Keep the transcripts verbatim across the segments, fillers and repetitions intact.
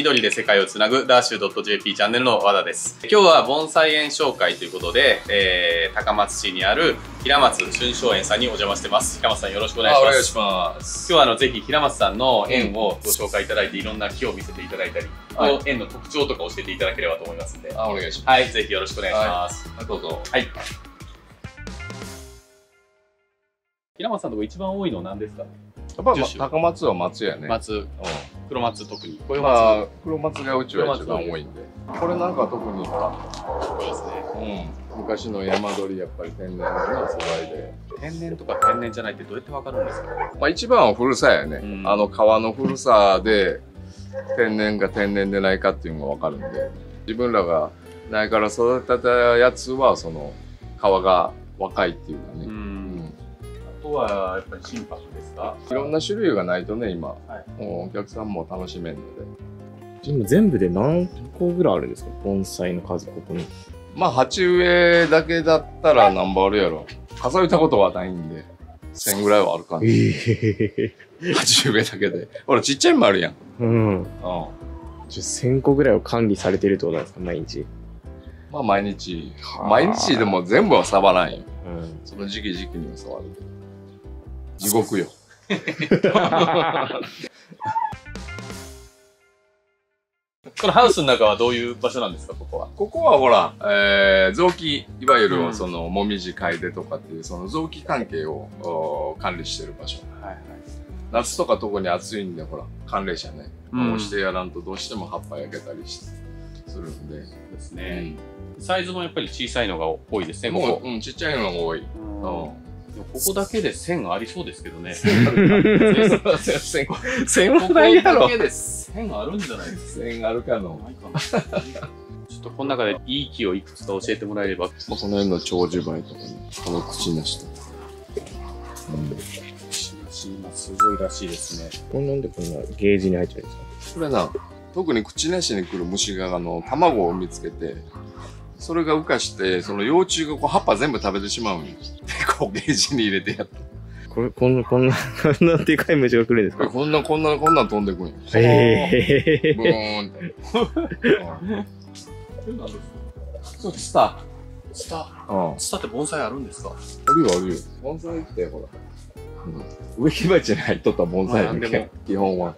緑で世界をつなぐダッシュ .jp チャンネルの和田です。今日は盆栽園紹介ということで、えー、高松市にある平松春松園さんにお邪魔してます。平松さんよろしくお願いします。お願いします。今日はあのぜひ平松さんの園をご紹介いただいて、いろんな木を見せていただいたり、はい、園の特徴とか教えていただければと思いますので、あ、お願いします。はい、ぜひよろしくお願いします。はい、どうぞ。はい。平松さんのとこ一番多いのは何ですか？ やっぱ高松は松やね。 松、うん、黒松特に。 まあ黒松がうちは一番多いんで。これなんか特にほら、そうですね。うん。昔の山鳥やっぱり天然の素材で。 天然とか天然じゃないってどうやってわかるんですか？ まあ一番は古さやね。うん、あの川の古さで天然か天然でないかっていうのがわかるんで、自分らが苗から育てたやつはその皮が若いっていうかね。うん。 あとはやっぱり心拍ですか？ いろんな種類がないとね、今、はい、もうお客さんも楽しめるので。 でも全部で何個ぐらいあるんですか？盆栽の数、ここに。 まあ、鉢植えだけだったら何本あるやろ。数えたことはないんで、せんぐらいはあるかな。えー、鉢植えだけで。ほら、ちっちゃいのもあるやん。うん。うん。 じゃせんこぐらいを管理されてるってことなんですか、毎日。 まあ、毎日。毎日でも全部は触らんよ。うん。その時期時期には触るけど。地獄よ。 このハウスの中はどういう場所なんですか、ここは。 ここはほら、えー、臓器、いわゆるその、もみじかいでとかっていう、その臓器関係を管理してる場所。はいはい。夏とか特に暑いんで、ほら、寒冷車ね。こうしてやらんとどうしても葉っぱ焼けたりしするんで。 ですね。うん、サイズもやっぱり小さいのが多いですね、ここ。 うん、ちっちゃいのが多い。うん。 ここだけで線ありそうですけどね。 線あるか。線はないやろ。 ここだけで線あるんじゃないですか。 線あるかの。 ちょっとこの中でいい木をいくつか教えてもらえれば。 この辺の長寿梅とかね。この口なしとか。 口なし、今すごいらしいですね。 これなんでこんなゲージに入っちゃうんですか？ これな、特に口なしに来る虫があの卵を見つけて、それが浮かして、その幼虫がこう葉っぱ全部食べてしまうんよ。で、こうゲージに入れてやった。 これ、こんな、こんな、こんなでかい虫が来るんですか？ こんな、こんな、こんなん飛んでくんよ。 へぇー。 ブーンって。 何ですか？そう、ツタ。ツタ。ツタって盆栽あるんですか？ あるよ、あるよ。盆栽ってほら。うん、植木鉢に入っとった盆栽だけ。基本は。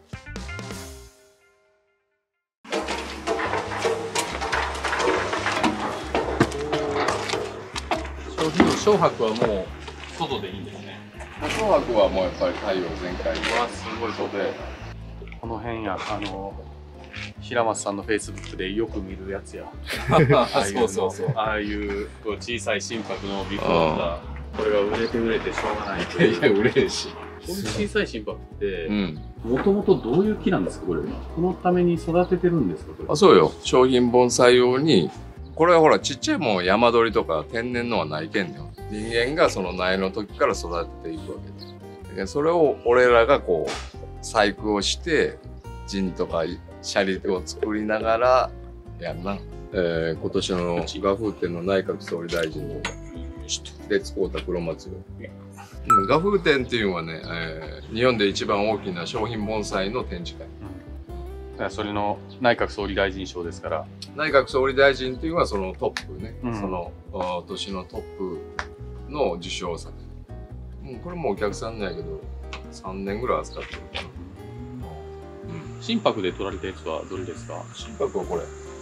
小白はもう外でいいんですね。 小白はもうやっぱり太陽全開で。 わ、すごい外で。この辺や、あの、平松さんのフェイスブックでよく見るやつや。そうそうそう。ああいうこう小さい心拍のビフォーが、これが売れて売れてしょうがないという。 いや、売れるし。 こういう小さい心拍って、もともとどういう木なんですか、これ。このために育ててるんですか、これ。 あ、そうよ。商品盆栽用に、これはほら、ちっちゃいもん山鳥とか天然のはないけんねん。人間がその苗の時から育てていくわけで。それを俺らがこう、細工をして、陣とかシャリを作りながらやんな。えー、今年の画風展の内閣総理大臣ので使うた黒松よ。画風展っていうのはね、えー、日本で一番大きな商品盆栽の展示会。 それの内閣総理大臣賞ですから。 内閣総理大臣っていうのはそのトップね、うん、その年のトップの受賞作。うん、これもお客さんなんやけど、さんねんぐらい扱ってるかな。 うん、心拍で取られたやつはどれですか？ 心拍はこれ。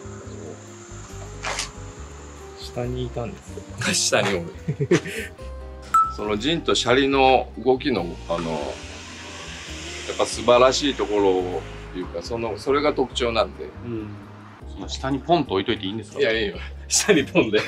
下にいたんですか？下におる。その陣とシャリの動きの、あの、やっぱ素晴らしいところを、っていうか、その、それが特徴なんで。うん。 その下にポンと置いといていいんですか？ いや、いいよ。下にポンで。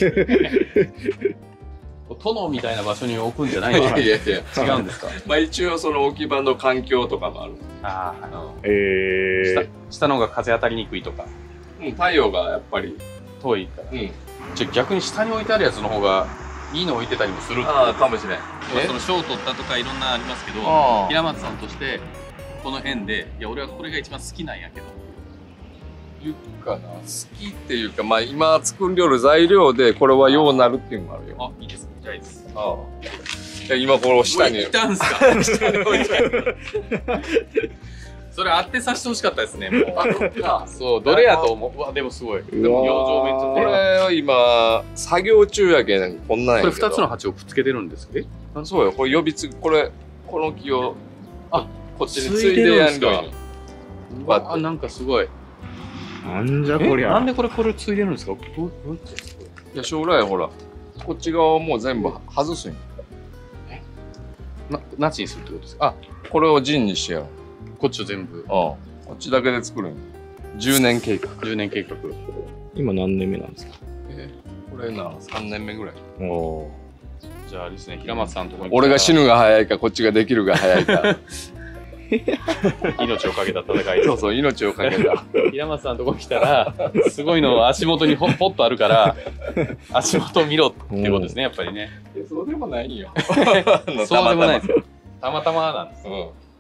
殿みたいな場所に置くんじゃないの？いやいやいや。違うんですか？ まあ一応その置き場の環境とかもある。ああ、はい。ええ。下の方が風当たりにくいとか。 うん、太陽がやっぱり遠いから。うん。じゃあ逆に下に置いてあるやつの方がいいの置いてたりもする。 ああ、かもしれない。 その賞を取ったとかいろんなありますけど、平松さんとして、この辺で、いや、俺はこれが一番好きなんやけど。 言うかな、好きっていうか、まあ今作りよる材料でこれはようなるっていうのもあるよ。 あ、いいですか？じゃあいいです。 ああ。いや今この下に。 置いたんすか？下に置いた。 それ当てさせてほしかったですね。もう。そうどれやと思う。うわでもすごい。でも養生めっちゃ。 これは今作業中やけんこんなんやけど。 これ二つの鉢をくっつけてるんですけど。 そうよ。これ呼びつこれこの木をあこっちについでやるのに。 あなんかすごい。 なんじゃこりゃ。 なんでこれこれついでるんですか。 いや将来ほらこっち側もう全部外すんよ。 なナチにするってことですか。あこれを陣にしてやろう。 こっちを全部。 こっちだけで作るんよ。じゅうねん計画。 じゅうねん計画。 今何年目なんですか。 えこれなさんねんめぐらい。 おお。 じゃあですね平松さんのところに。 俺が死ぬが早いかこっちができるが早いか。 命をかけた戦い。 そうそう命をかけた。 平松さんのとこ来たらすごいの足元にポッとあるから足元を見ろっていうことですねやっぱりね。 そうでもないよ。 そうでもないですよ。たまたまなんです。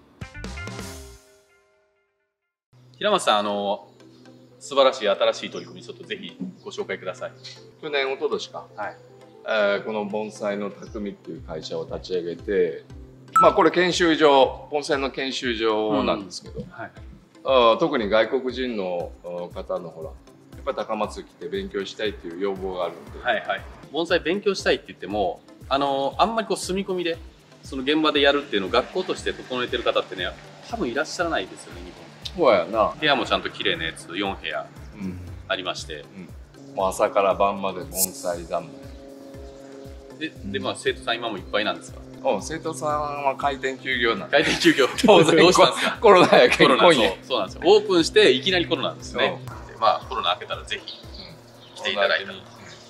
平松さんあの素晴らしい新しい取り組みちょっとぜひご紹介ください。 去年一昨年か。はい。えー、この盆栽の匠っていう会社を立ち上げて。まあこれ研修所、盆栽の研修所なんですけど、うんはい、あ特に外国人の方のほら、やっぱり高松来て勉強したいっていう要望があるんで、はいはい、 盆栽勉強したいって言っても、あのあんまりこう住み込みでその現場でやるっていうのを学校として整えてる方ってね、多分いらっしゃらないですよね日本。そうやな。 部屋もちゃんと綺麗なやつよん部屋ありまして、 うん、もう朝から晩まで盆栽三昧。 で、でまあ生徒さん今もいっぱいなんですか。 生徒さんは開店休業なんで。 開店休業。当然どうしたんですか。 コロナやけんコロナそうそうなんですよ。オープンしていきなりコロナですね。まあコロナ明けたらぜひ来ていただいて。ちょっ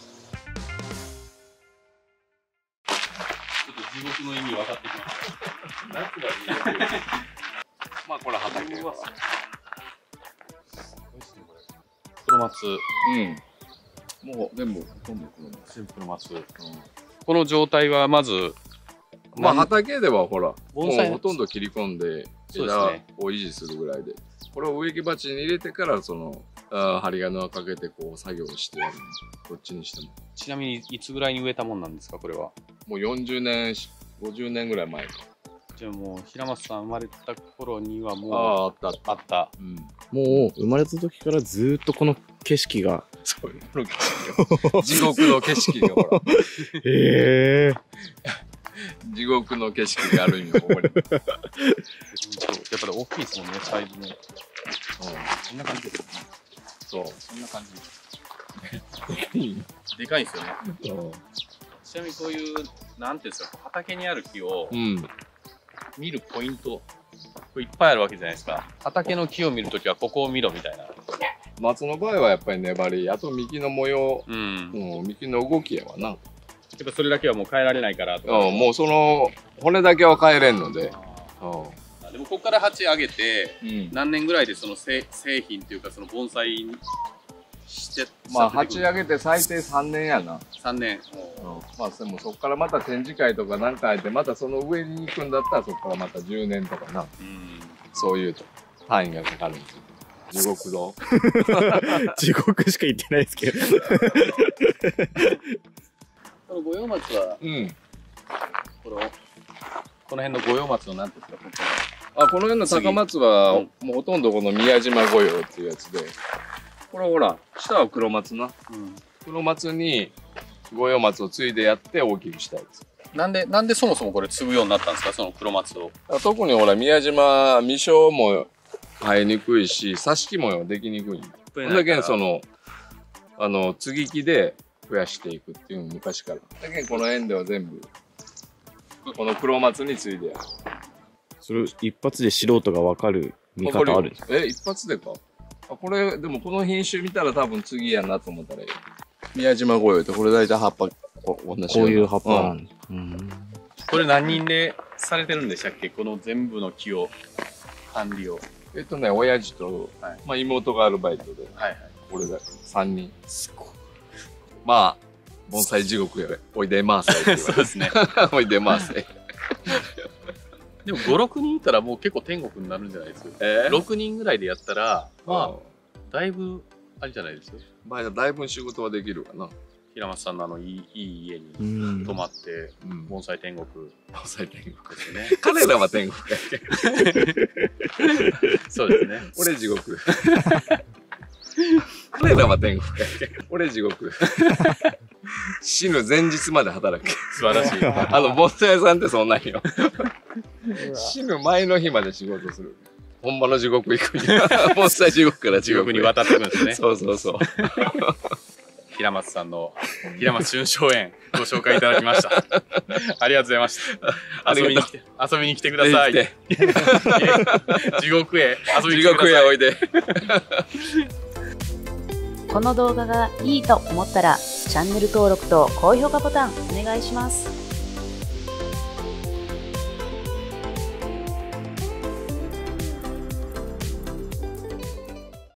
と地獄の意味分かってきました。夏が地獄。 まあこれ畑。 黒松。 うん。もう全部ほとんど黒松。 全部黒松。この状態はまず。 まあ畑ではほらもうほとんど切り込んで枝を維持するぐらいで、これを植木鉢に入れてからその針金をかけてこう作業してやる。どっちにしても。 ちなみにいつぐらいに植えたもんなんですかこれは。 もうよんじゅうねんごじゅうねんぐらい前か。 じゃあもう平松さん生まれた頃にはもうああったあった。 あった、 うん、もう生まれた時からずっとこの景色がそういうの地獄の景色がほら。 へえ。 地獄の景色がある意味ここに。やっぱり大きいですもんねサイズも。うん、そんな感じですね。 そうそんな感じ。でかいんですよね。ちなみにこういうなんていうんですか畑にある木を見るポイント、これいっぱいあるわけじゃないですか。畑の木を見るときはここを見ろみたいな。 松の場合はやっぱり粘り、あと幹の模様、うん、もう幹の動きやわな。 やっぱそれだけはもう変えられないからとか。 うん、もうその骨だけは変えれんので。でもここから鉢上げて、うん、何年ぐらいでその製品というかその盆栽にしてまあ鉢上げて最低さんねんやな。 さんねん。うん、 まあでもそこからまた展示会とか何か入ってまたその上に行くんだったらそこからまたじゅうねんとかな。うん、そういう単位がかかるんですよ。地獄堂。 地獄しか言ってないですけど。 この五葉松は、うん、このこの辺の五葉松の何ですか。 あ、この辺の高松は、うん、もうほとんどこの宮島五葉っていうやつで、これほら下は黒松な、うん、黒松に五葉松を継いでやって大きくしたいです。 なんでなんでそもそもこれ継ぐようになったんですかその黒松を。 特にほら宮島未生も生えにくいし挿し木もできにくいんだ。だけどそのあの接ぎ木で増やしていくっていうの昔から。だけどこの辺では全部この黒松に継いでやる。 それ一発で素人が分かる見方あるんですか。 え、一発でか。あ、これでもこの品種見たら多分次やなと思ったらいい。宮島五葉ってこれ大体葉っぱこう同じこういう葉っぱなんです。うん、 これ何人でされてるんでしたっけこの全部の木を管理を。 えっとね親父と、はい、まあ妹がアルバイトで、はいはい、俺がさんにん。すごい。まあ盆栽地獄へおいでまーせ。 そうですね。 おいでまーせ。 でもご、ろくにんいたらもう結構天国になるんじゃないですか。えー、ろくにんぐらいでやったらまあだいぶあれじゃないですか。 まあだいぶ仕事はできるかな。 平松さんのあのいいいい家に泊まって、うん、盆栽天国。 盆栽天国ですね。彼らは天国そうですね。 俺地獄。彼らは天国。俺地獄。死ぬ前日まで働く。 素晴らしい。 あの、盆栽屋さんってそんなんよ。死ぬ前の日まで仕事する。本場の地獄行くには、盆栽地獄から地獄に渡ってくるんですね。 そうそうそう。 平松さんの平松春松園ご紹介いただきました。ありがとうございました。遊びに来て、遊びに来てください。地獄へ遊びに来てください。地獄へおいで。 この動画がいいと思ったらチャンネル登録と高評価ボタンお願いします。